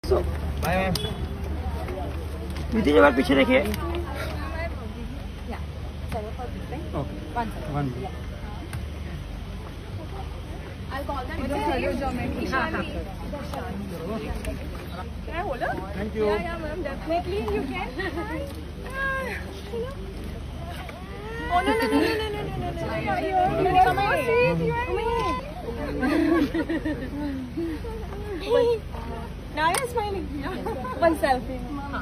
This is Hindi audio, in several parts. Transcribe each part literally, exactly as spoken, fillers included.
सो कृति जी पीछे देखिए। Thank you. Yeah, yeah, ma'am. Definitely, you can. Oh no no no no no no no no! no. Come on, now you're smiling. One selfie.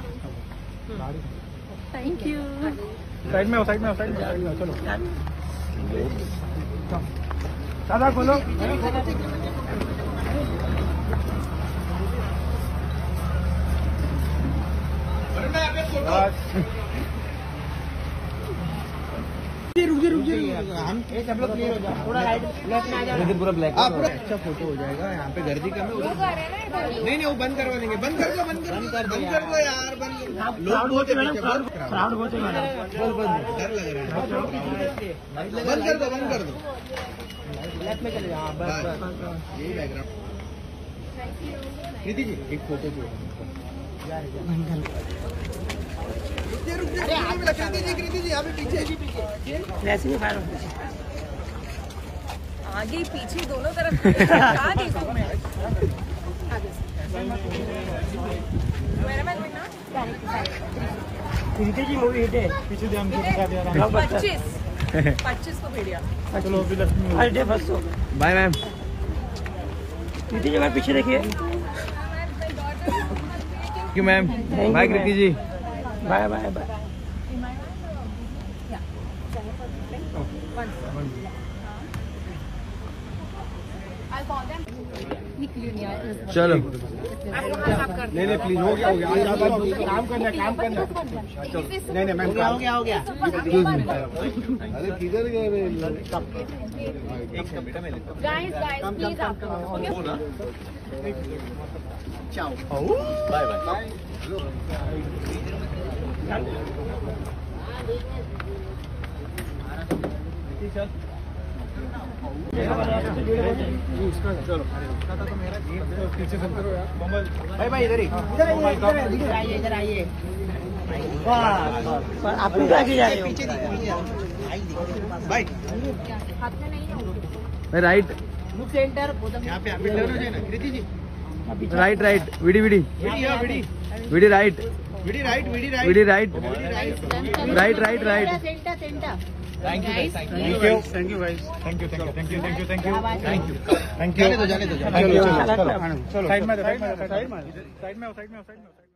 Thank you. Side में हो, साइड में हो, साइड में हो, चलो दादा खोलो। रुक रुक हम सब लोग क्लियर हो जाए, थोड़ा राइट लेफ्ट में आ जाओ, पूरा ब्लैक पूरा अच्छा फोटो हो जाएगा। यहाँ पे गर्दी कम है। नहीं नहीं वो बंद करवा देंगे। बंद कर दो, बंद कर दो, बंद कर दो यार, बंद। लोग बहुत है, क्राउड बहुत है मैडम। डर लग रहा है। बंद कर दो, बंद कर दो। लेफ्ट में चले जाओ, बस बस यही बैकग्राउंड। कृति जी एक फोटो जो कृति जी, कृति जी यहाँ पे पीछे ऐसे नहीं फायर आगे पीछे दोनों तरफ कहाँ देखूं मैं? कृति जी मूवी हिट है। पीछे ध्यान पच्चीस पच्चीस को भेड़िया। चलो अभी लक्ष्मी अरे बस बाय मैम। कृति जी पीछे देखिए। Thank you ma'am. Bye Kriti ji. Bye bye bye. चलो नहीं नहीं प्लीज हो गया हो गया काम करना काम करना। नहीं नहीं मैम हो गया हो गया। अरे किधर गए गाइस गाइस प्लीज आप चाओ बाय बाय। चलो पीछे से भाई भाई इधर ही इधर आइए इधर आइए। आप लोग आगे जा रहे हो। पीछे भाई राइट लुक सेंटर यहाँ पे आप हो जाए ना कृति जी। राइट राइट विडी विडी विडी विडी राइट विडी राइट विडी राइट विडी right right right right. Centre centre. Thank you thank you thank you guys. Thank you thank you thank you thank you thank you thank you thank you. जाने दो जाने दो। चलो साइड में साइड में साइड में साइड में साइड में